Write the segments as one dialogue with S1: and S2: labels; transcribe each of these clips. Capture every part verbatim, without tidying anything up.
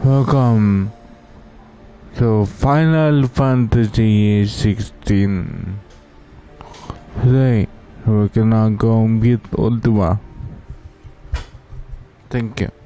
S1: Welcome to Final Fantasy sixteen. Today we're gonna go meet Ultima. Thank you.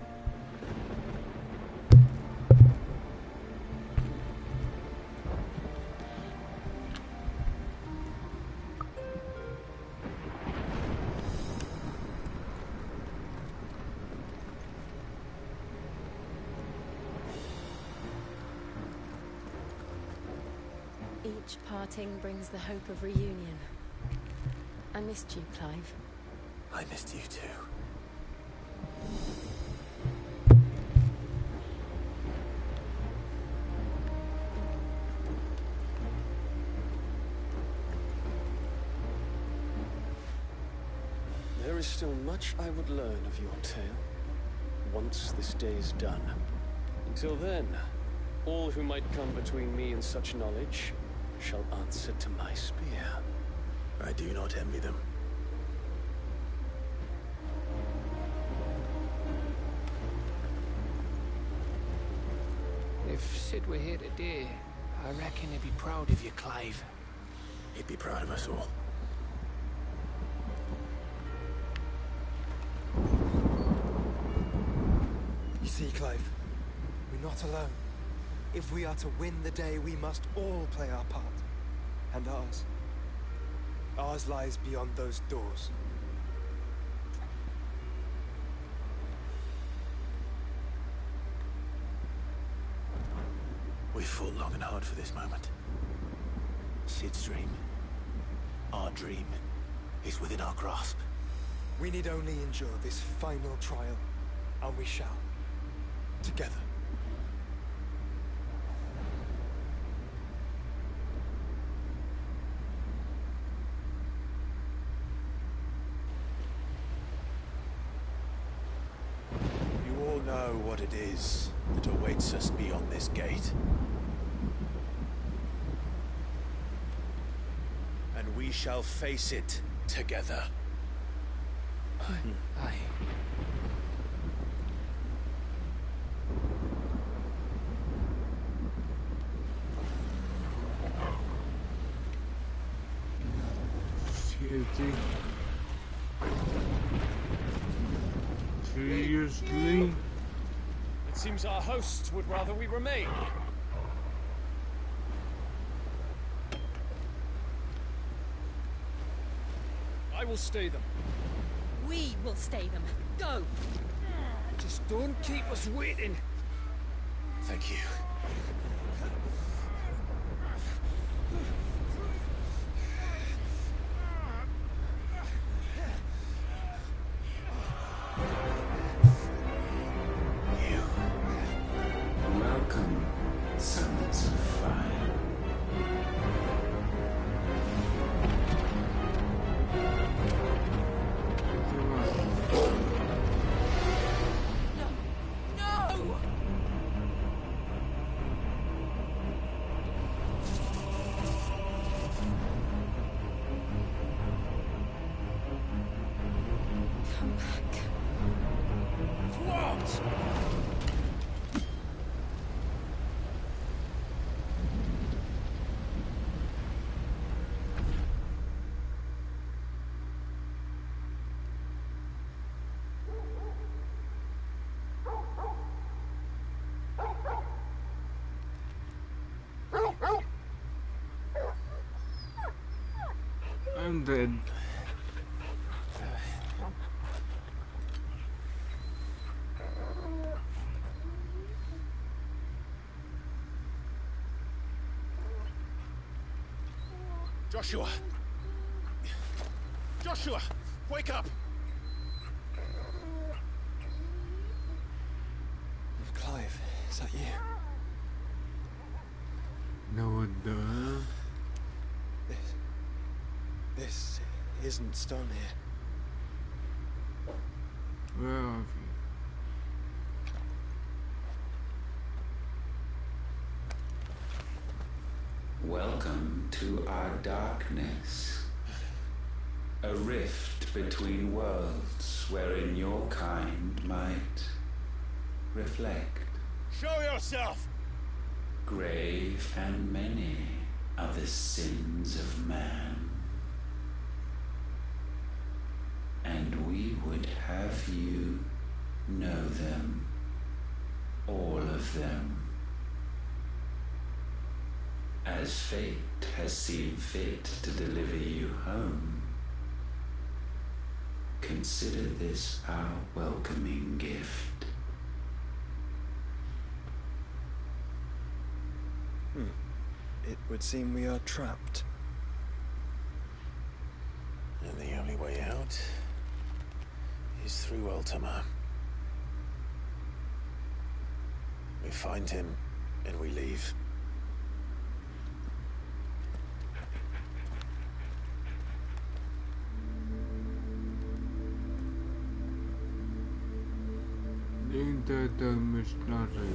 S2: Each parting brings the hope of reunion. I missed you, Clive.
S3: I missed you too.
S4: There is still much I would learn of your tale, once this day is done. Until then, all who might come between me and such knowledge shall answer to my spear.
S3: I do not envy them.
S5: If Sid were here today, I reckon he'd be proud of you, Clive.
S3: He'd be proud of us all.
S6: You see, Clive, we're not alone. If we are to win the day, we must all play our part. And ours. Ours lies beyond those doors.
S3: We fought long and hard for this moment. Sid's dream, our dream, is within our grasp.
S6: We need only endure this final trial, and we shall. Together.
S3: You all know what it is that awaits us beyond this gate. And we shall face it together.
S5: Aye. Aye.
S1: Seriously?
S4: It seems our hosts would rather we remain. I will stay them.
S2: We will stay them. Go!
S5: Just don't keep us waiting.
S3: Thank you.
S7: Welcome, sons of fire.
S2: No! Come back.
S4: What?
S1: I'm dead.
S3: Joshua! Joshua! Wake up!
S6: Clive, is that you?
S1: No, duh.
S6: This... This isn't Stone here.
S1: Where are you?
S7: Welcome to our darkness. A rift between worlds wherein your kind might reflect
S3: Show yourself!
S7: Grave and many are the sins of man. And we would have you know them, all of them. As fate has seen fit to deliver you home, consider this our welcoming gift.
S6: Hmm. It would seem we are trapped.
S3: And the only way out is through Ultima. We find him, and we leave.
S1: Inte dömesnarre.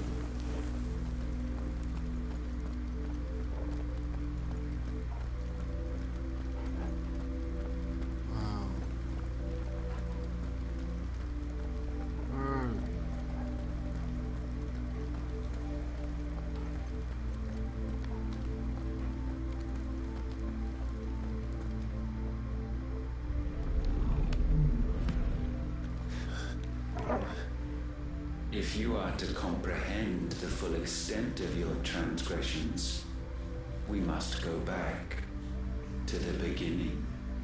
S1: Wow. Wow.
S7: If you are to comprehend the full extent of your transgressions, we must go back to the beginning.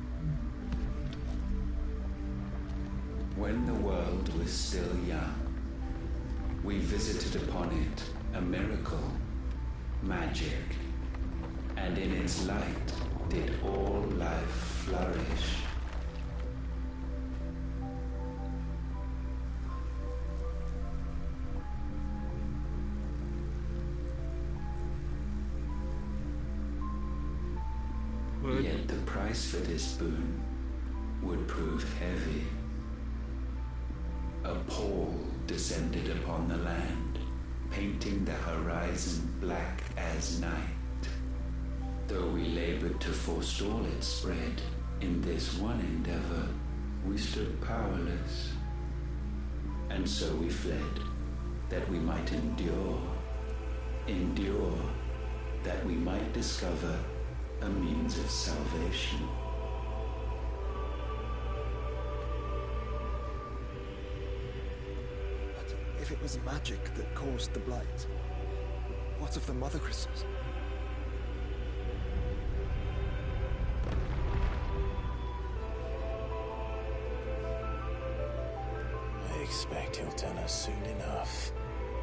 S7: When the world was still young, we visited upon it a miracle, magic, and in its light did all life flourish. Yet the price for this boon would prove heavy. A pall descended upon the land, painting the horizon black as night. Though we labored to forestall its spread, in this one endeavor we stood powerless. And so we fled, that we might endure, endure, that we might discover a means of salvation.
S6: But if it was magic that caused the blight, what of the mother crystals?
S3: I expect he'll tell us soon enough.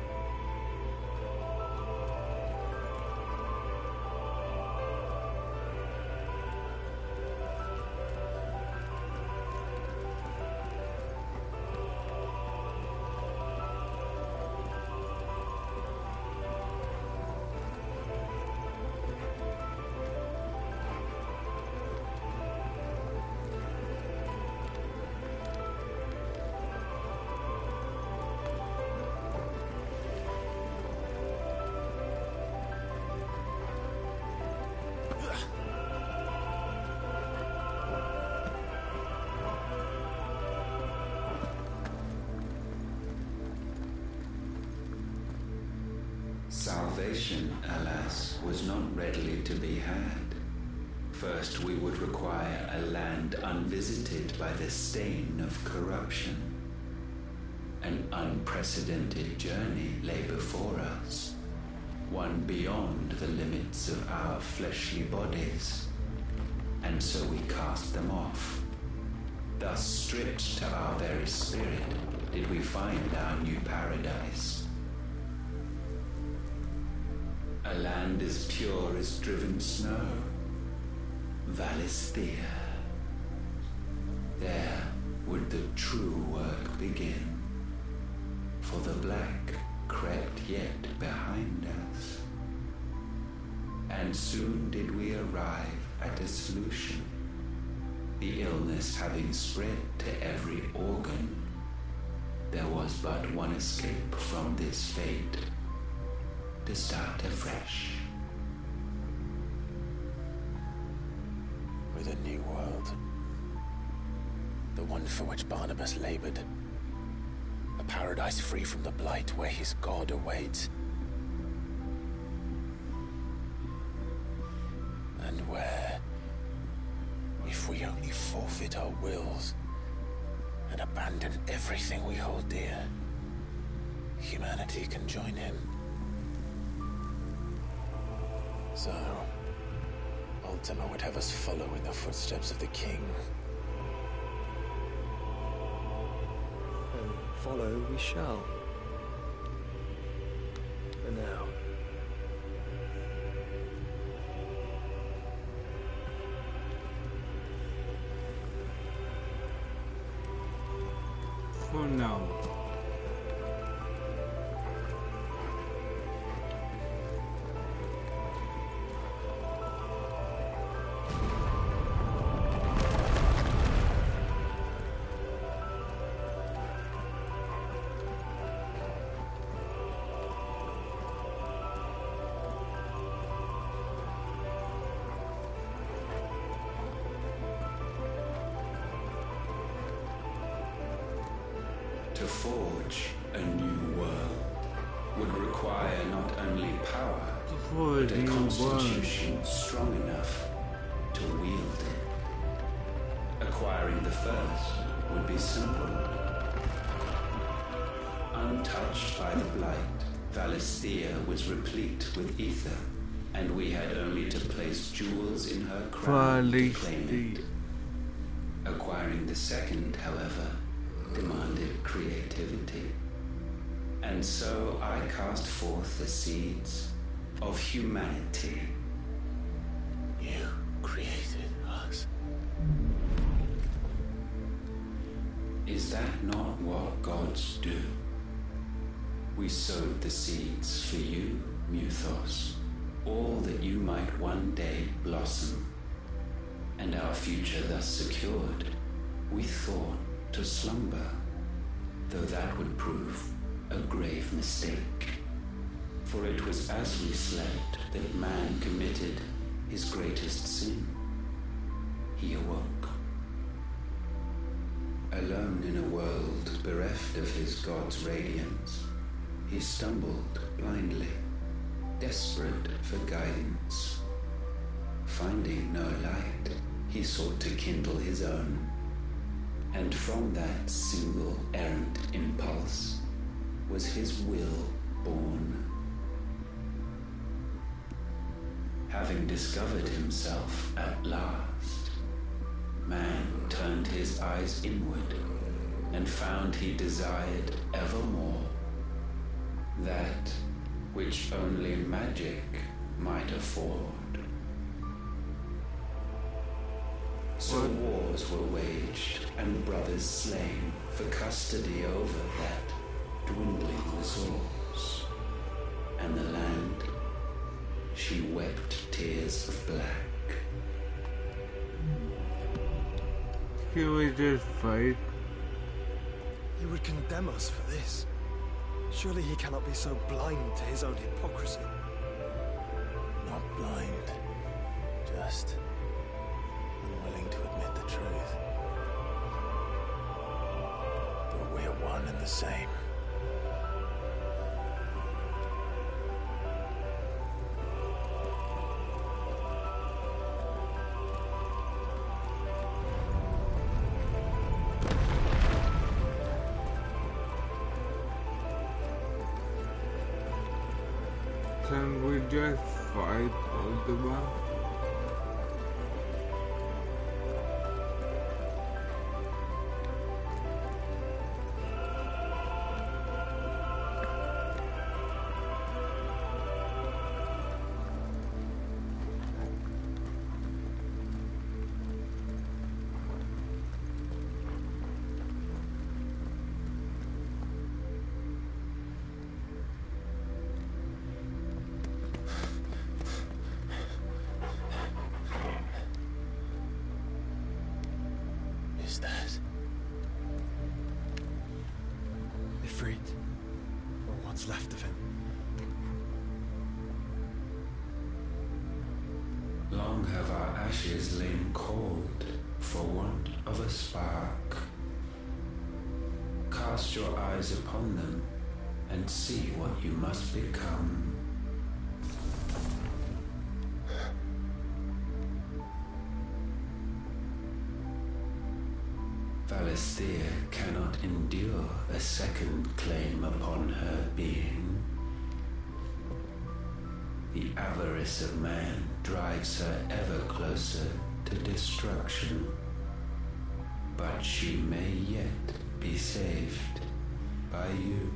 S7: Salvation, alas, was not readily to be had. First, we would require a land unvisited by the stain of corruption. An unprecedented journey lay before us, one beyond the limits of our fleshly bodies. And so we cast them off. Thus, stripped to our very spirit, did we find our new paradise. A land as pure as driven snow, Valisthea. There would the true work begin, for the black crept yet behind us. And soon did we arrive at a solution, the illness having spread to every organ. There was but one escape from this fate, to start afresh.
S3: With a new world. The one for which Barnabas labored. A paradise free from the blight where his god awaits. And where, if we only forfeit our wills and abandon everything we hold dear, humanity can join him. So, Ultima would have us follow in the footsteps of the king.
S6: And follow we shall. For now.
S1: For now.
S7: To forge a new world would require not only power,
S1: For
S7: but a
S1: the
S7: constitution strong enough to wield it. Acquiring the first would be simple. Untouched by the blight, Valisthea was replete with ether, and we had only to place jewels in her crown to claim it. Acquiring the second, however, demanded creativity. And so I cast forth the seeds of humanity.
S3: You created us.
S7: Is that not what gods do? We sowed the seeds for you, Muthos, all that you might one day blossom. And our future thus secured, we thought to slumber, though that would prove a grave mistake. For it was as we slept that man committed his greatest sin. He awoke. Alone in a world bereft of his god's radiance, he stumbled blindly, desperate for guidance. Finding no light, he sought to kindle his own. And from that single errant impulse was his will born. Having discovered himself at last, man turned his eyes inward and found he desired evermore that which only magic might afford. So wars were waged and brothers slain for custody over that dwindling resource. And the land, she wept tears of black.
S1: Can we just fight?
S6: You would condemn us for this. Surely he cannot be so blind to his own hypocrisy.
S3: Not blind, just unwilling to admit the truth. But we're one and the same.
S1: Can we just fight Ultima?
S3: Is that
S6: Ifrit, or what's left of him.
S7: Long have our ashes lain cold for want of a spark. cast your eyes upon them and see what you must become. Valisthea cannot endure a second claim upon her being. The avarice of man drives her ever closer to destruction. But she may yet be saved by you.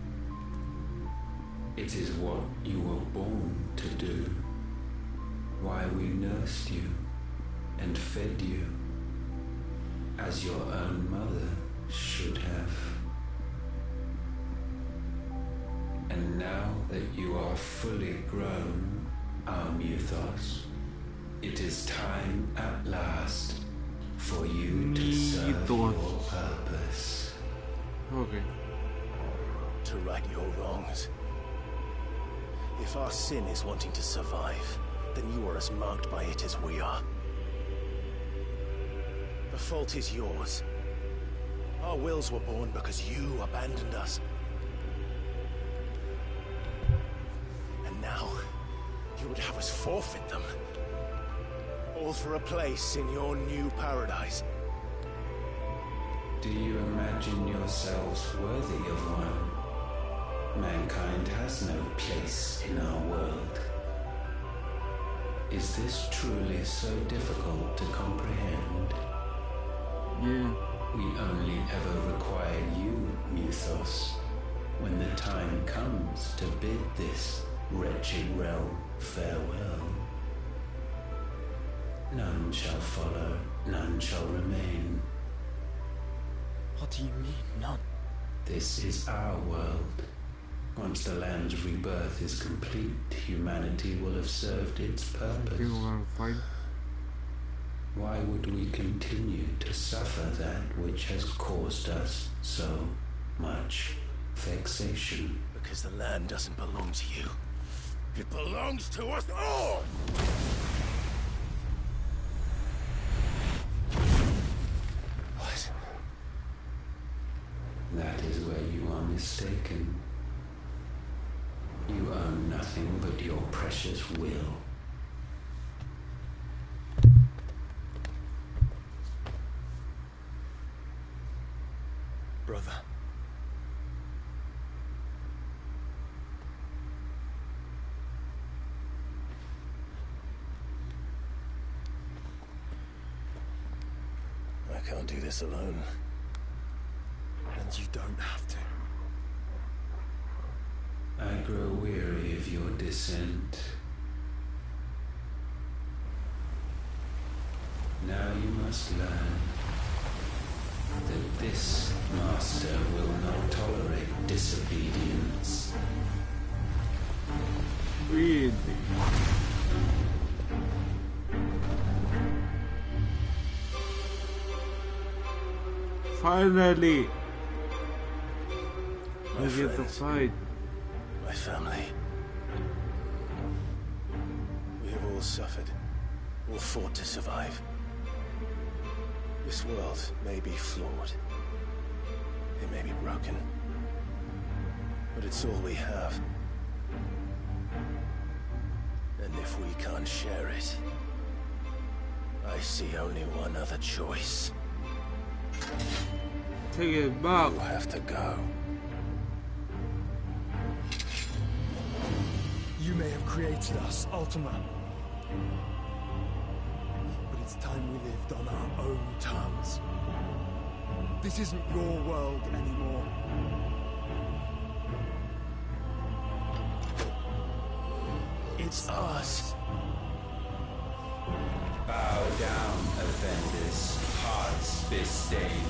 S7: It is what you were born to do, why we nursed you and fed you, as your own mother should have. And now that you are fully grown, our Mythos, it is time at last for you to serve your purpose.
S1: Okay.
S3: To right your wrongs. If our sin is wanting to survive, then you are as marked by it as we are. The fault is yours. Our wills were born because you abandoned us. And now, you would have us forfeit them. All for a place in your new paradise.
S7: Do you imagine yourselves worthy of one? Mankind has no place in our world. Is this truly so difficult to comprehend?
S1: Yeah.
S7: We only ever require you, Mythos, when the time comes to bid this wretched realm farewell. None shall follow, none shall remain.
S3: What do you mean, none?
S7: This is our world. Once the land's rebirth is complete, humanity will have served its purpose.
S1: People gonna fight.
S7: Why would we continue to suffer that which has caused us so much vexation?
S3: Because the land doesn't belong to you. It belongs to us all! What?
S7: That is where you are mistaken. You own nothing but your precious will.
S6: Brother.
S3: I can't do this alone.
S6: And you don't have to.
S7: I grow weary of your dissent. Now you must learn that this master will not tolerate disobedience.
S1: Really? Finally!
S3: My
S1: We get the
S3: friends,
S1: fight.
S3: my family. We have all suffered, all fought to survive. This world may be flawed. It may be broken. But it's all we have. And if we can't share it, I see only one other choice.
S1: Take it back.
S3: You have to go.
S6: You may have created us, Ultima. But it's time we lived on our own terms. This isn't your world anymore. It's ours.
S7: Bow down, offenders, hearts bestained.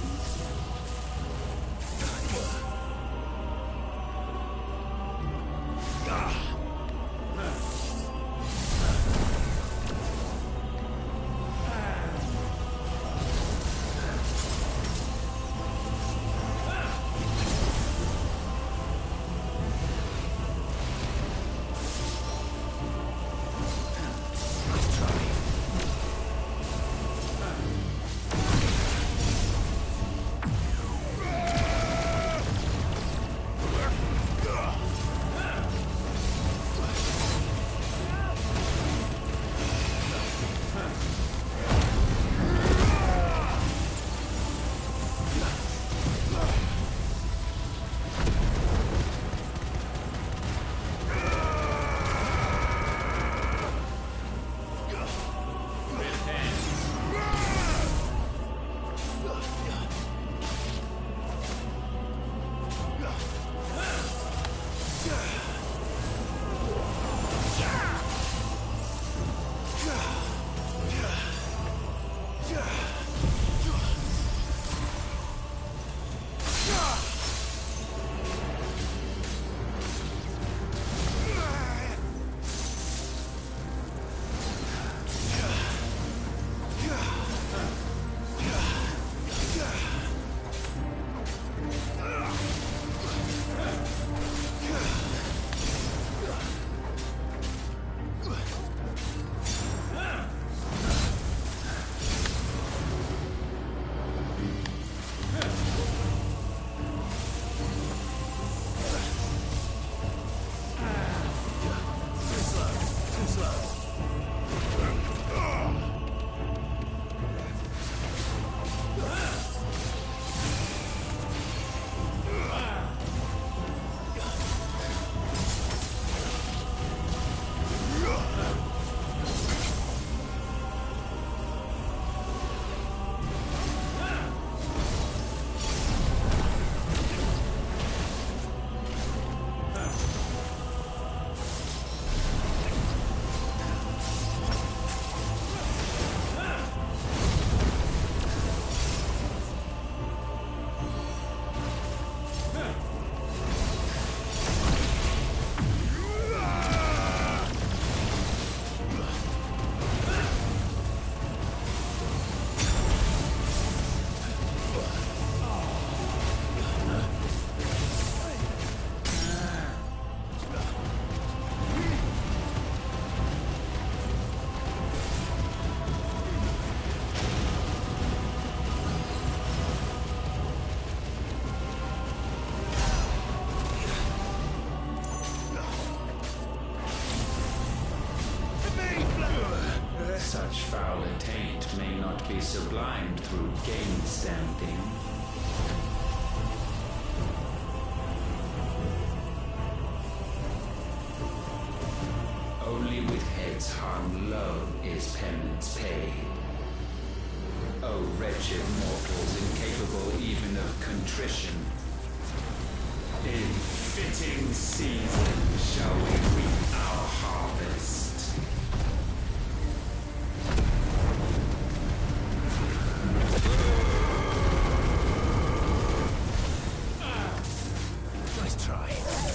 S7: while attained, may not be sublimed through game standing. Only with heads hung low is penance paid. O wretched mortals, incapable even of contrition, in fitting season shall we reap our harvest.
S3: Nice try.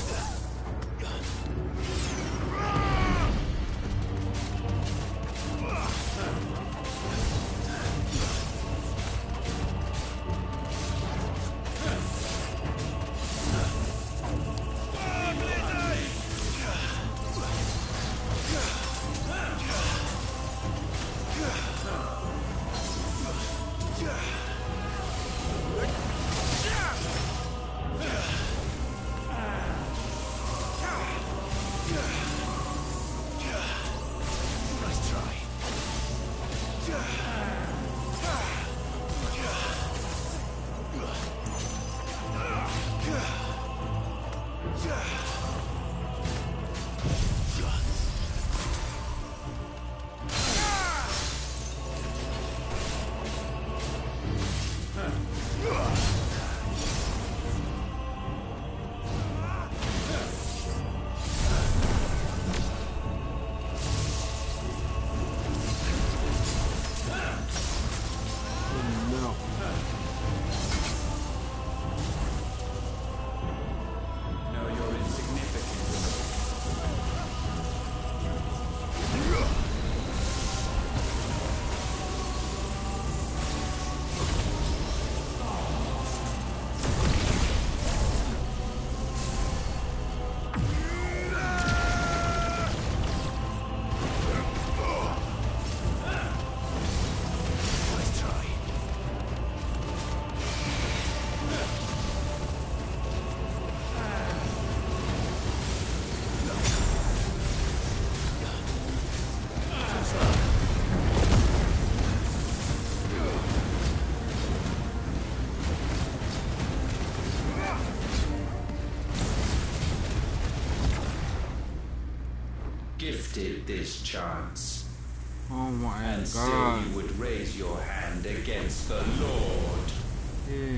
S7: Gifted this chance,
S1: Oh my
S7: and still
S1: god.
S7: you would raise your hand against the Lord.
S1: Yeah.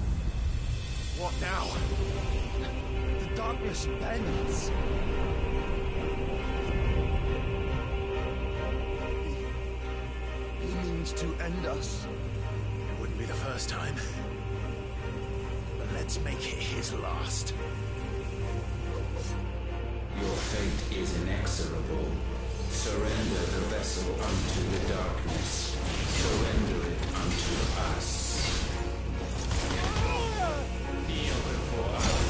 S6: What now? The darkness bends. He means to end us.
S3: It wouldn't be the first time. But let's make it his last.
S7: Your fate is inexorable. Surrender the vessel unto the darkness. Surrender it unto us. Kneel before us.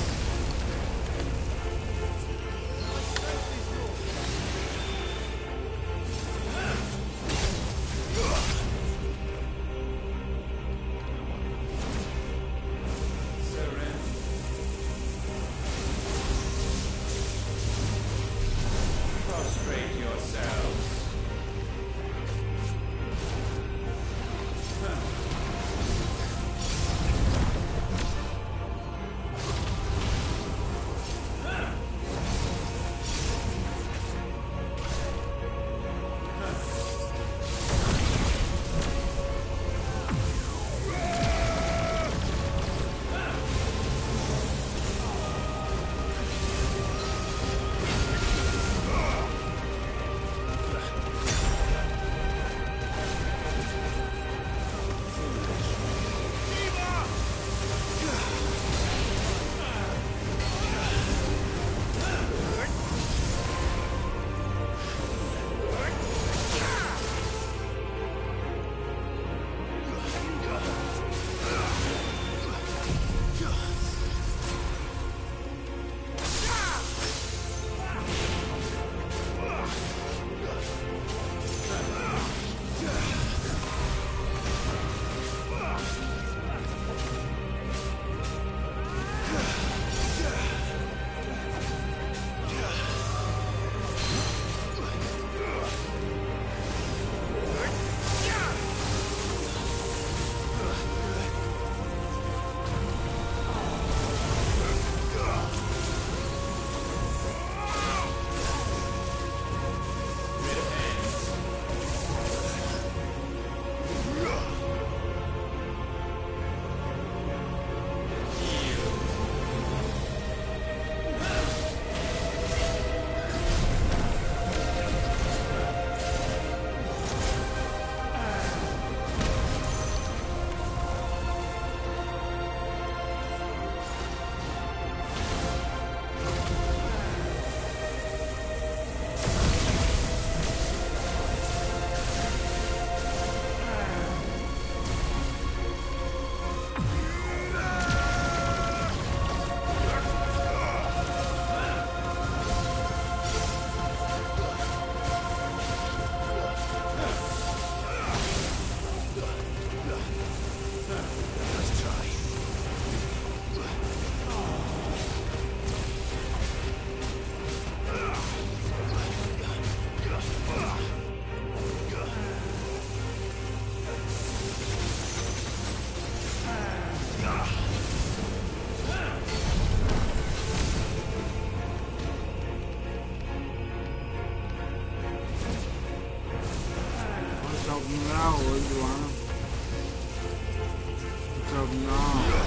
S7: Prostrate yourselves.
S1: Chọc nhau rồi doang. Chọc nhau.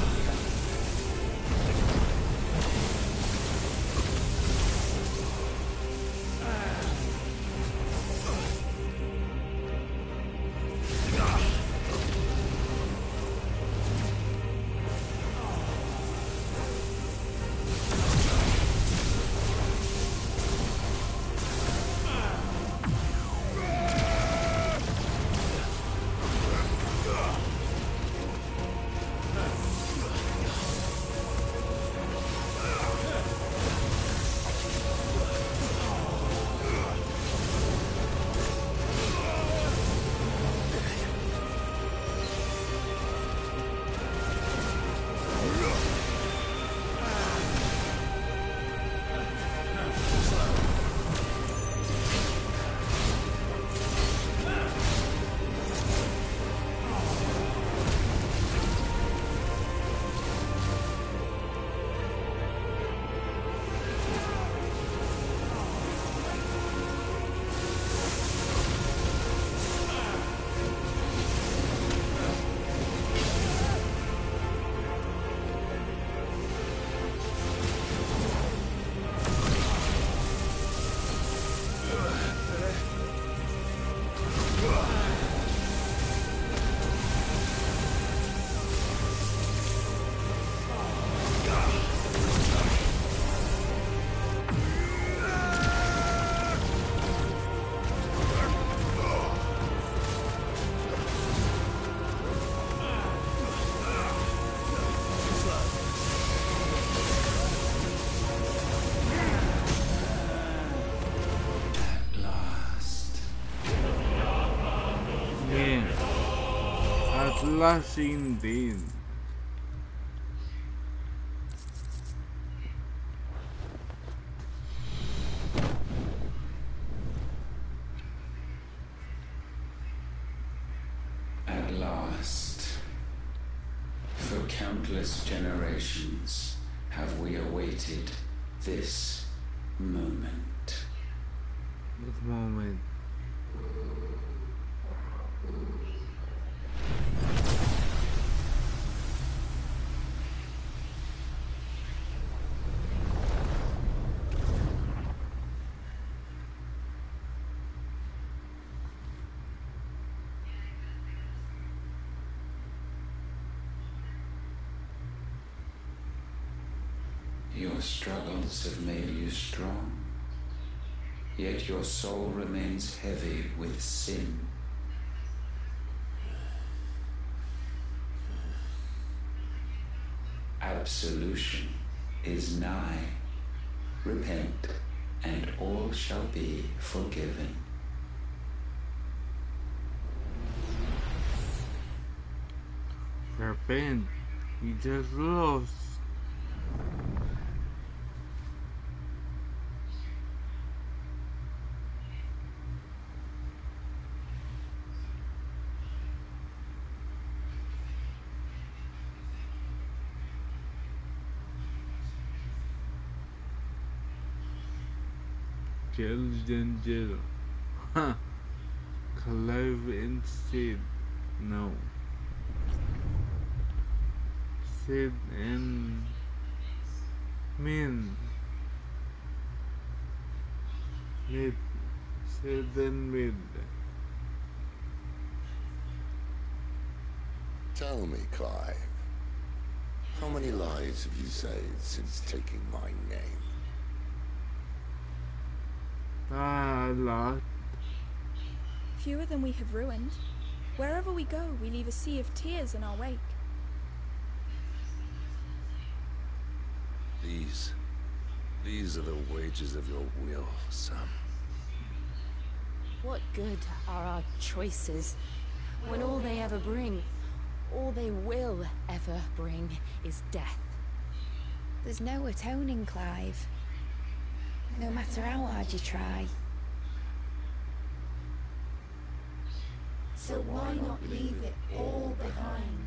S1: Last indeed.
S7: At last, for countless generations have we awaited this moment.
S1: This moment.
S7: Your struggles have made you strong, yet your soul remains heavy with sin. Absolution is nigh. Repent, and all shall be forgiven.
S1: Repent, you just lost. Intelligent jail. Huh. Clive instead. No. Sid and Min. Mid. Sid and Mid.
S8: Tell me, Clive, how many lives have you saved since taking my name?
S1: Ah, a lot.
S9: Fewer than we have ruined. Wherever we go, we leave a sea of tears in our wake.
S8: These... these are the wages of your will, Sam.
S2: What good are our choices when all they ever bring, all they will ever bring, is death?
S10: There's no atoning, Clive. No matter how hard you try.
S11: So why not leave it all behind?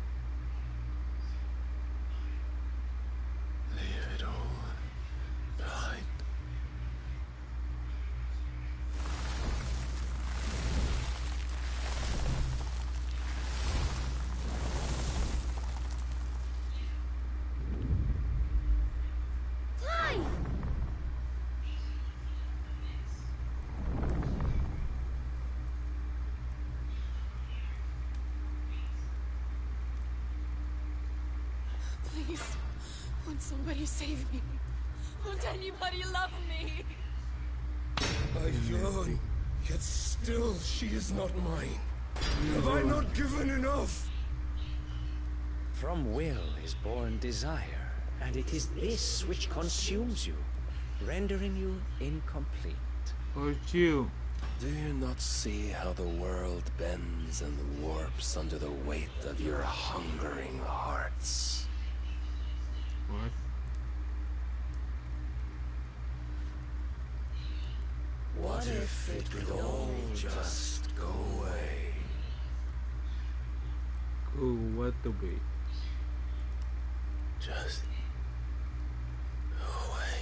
S3: Leave it all behind.
S2: Please, won't somebody save me? Won't anybody love me?
S12: I've learned, yet still she is not mine. Have I not given enough?
S13: From will is born desire, and it is this which consumes you, rendering you incomplete.
S1: Or you.
S3: Do you not see how the world bends and warps under the weight of your hungering hearts?
S1: What?
S3: What if it could all just go away?
S1: Go what away?
S3: Just go away.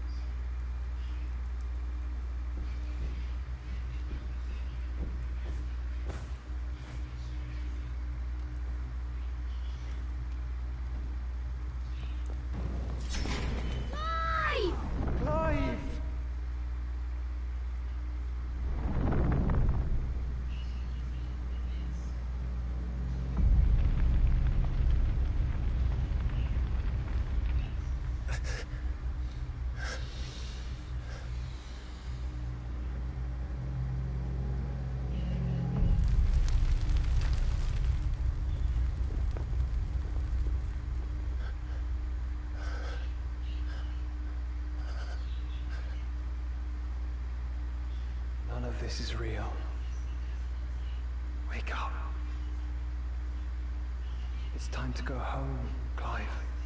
S11: Clive!
S6: Clive! None of this is real. Wake up. It's time to go home, Clive.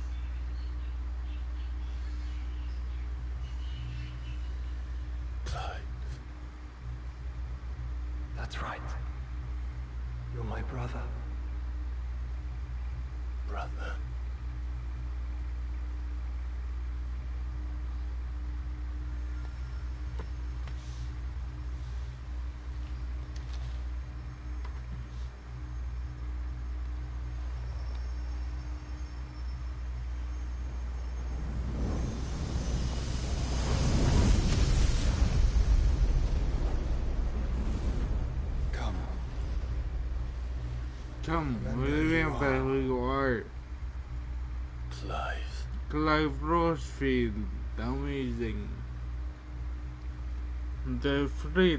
S3: Clive.
S6: That's right. You're my brother.
S3: Brother.
S1: Come, remember who you are.
S3: Clive.
S1: Clive Rosefield. Amazing. The Fleet.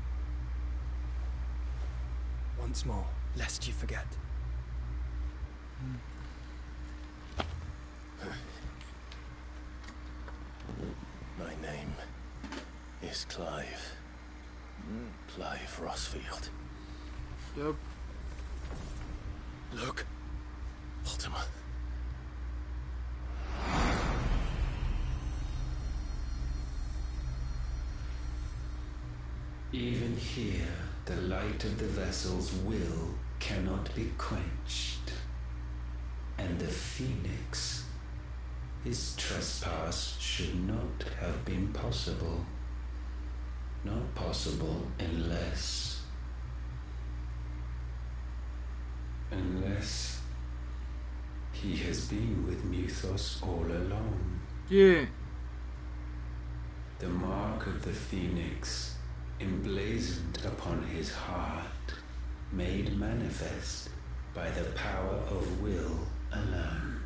S6: Once more, lest you forget.
S3: My name is Clive. Clive Rosefield.
S1: Yep.
S3: Look, Ultima.
S7: Even here, the light of the vessel's will cannot be quenched. And the Phoenix, his trespass should not have been possible. Not possible unless... Unless he has been with Mythos all along.
S1: Yeah.
S7: The mark of the Phoenix, emblazoned upon his heart, made manifest by the power of will alone.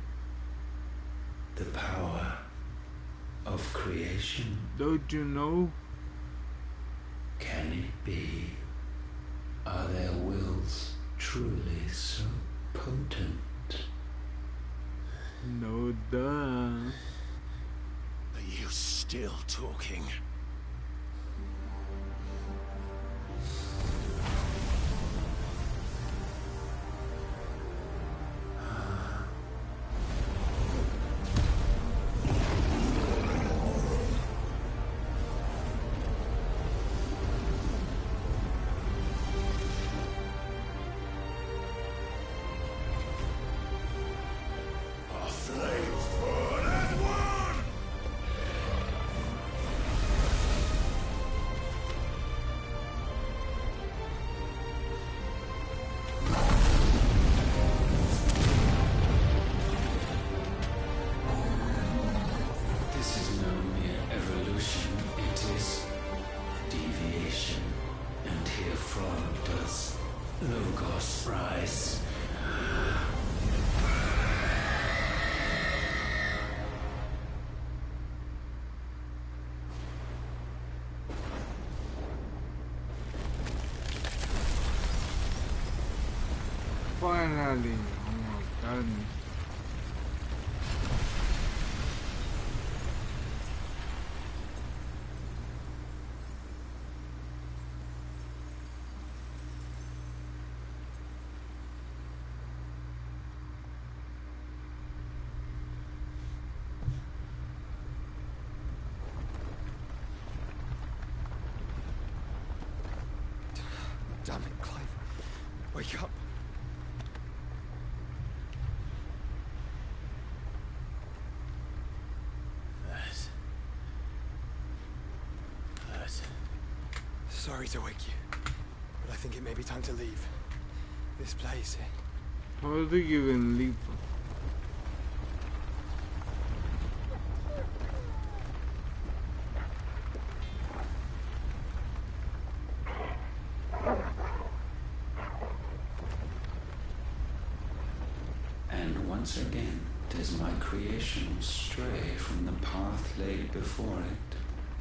S7: The power of creation.
S1: Don't you know?
S7: Can it be? Are their wills truly so potent?
S1: No, duh.
S3: Are you still talking?
S7: Logos rise.
S1: Finally, oh my goodness.
S6: Damn it, Clive. Wake up.
S3: Hurt. Hurt.
S6: Sorry to wake you, but I think it may be time to leave. This place.
S1: How do you even leave?
S7: Once again does my creation stray from the path laid before it.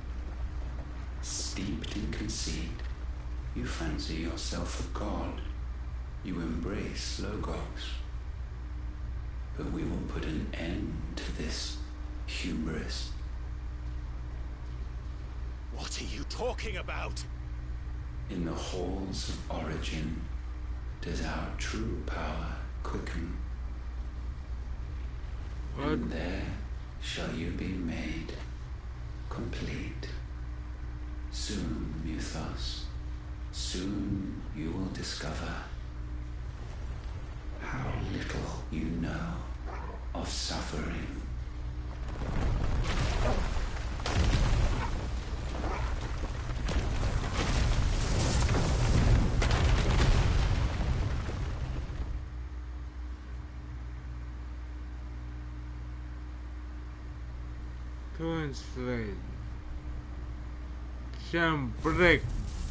S7: Steeped in conceit, you fancy yourself a god. You embrace Logos. But we will put an end to this hubris.
S12: What are you talking about?
S7: In the halls of origin does our true power quicken.
S1: What?
S7: And there shall you be made complete. Soon, Mythos, soon you will discover how little you know of suffering.
S1: Translate. Jump break.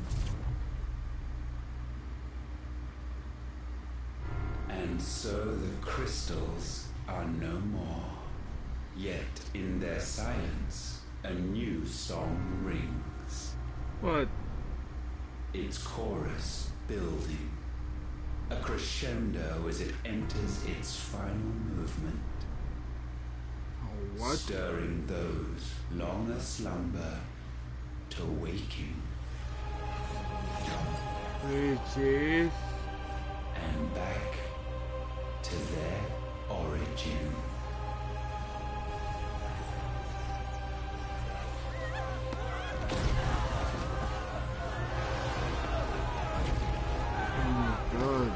S7: And so the crystals are no more. Yet in their silence, a new song rings.
S1: What?
S7: Its chorus building. A crescendo as it enters its final movement.
S1: What?
S7: Stirring those long aslumber to waking.
S1: Which is?
S7: And back to their origin.
S1: Oh my god.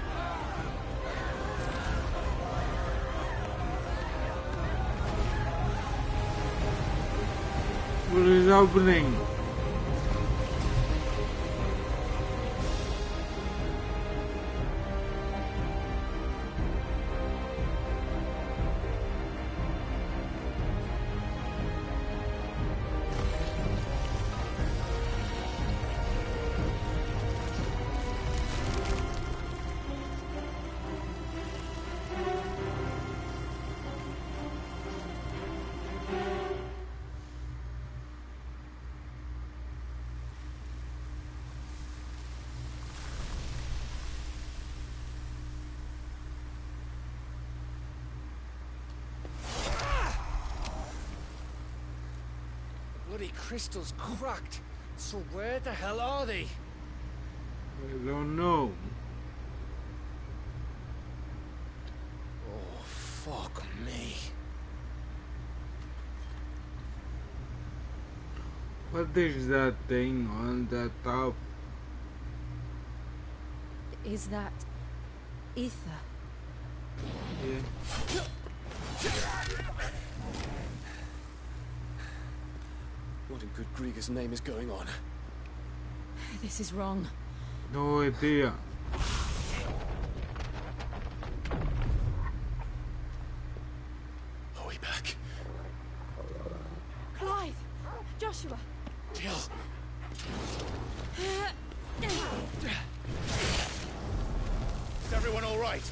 S1: What is happening?
S13: Bloody crystals cracked. So where the hell are they?
S1: I don't know.
S13: Oh, fuck me.
S1: What is that thing on the top?
S2: Is that ether?
S1: Yeah.
S4: What in good Grieger's name is going on?
S2: This is wrong.
S1: No idea.
S4: Are we back?
S2: Clive! Joshua!
S4: Jill!
S12: Is everyone all right?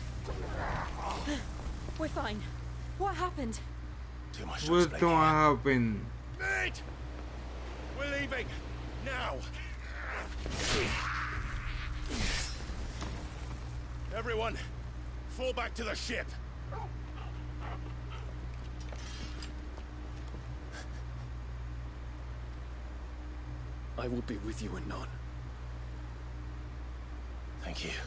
S2: We're fine. What happened?
S12: Too much to
S1: What's
S12: explain
S1: gonna
S12: here.
S1: happen?
S12: Mate! We're leaving! Now! Everyone, fall back to the ship.
S4: I will be with you anon.
S3: Thank you.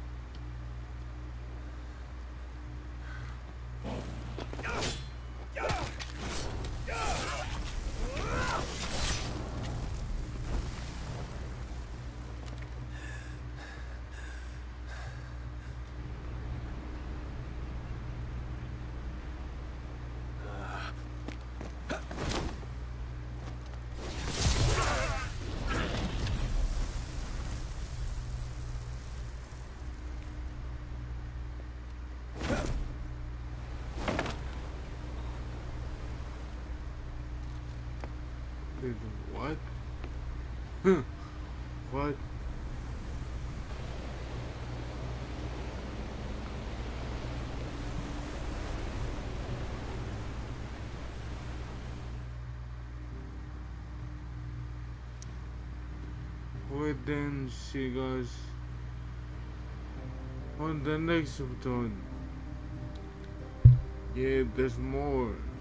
S1: What? What? Wait, then she goes on the next episode. Yeah, there's more.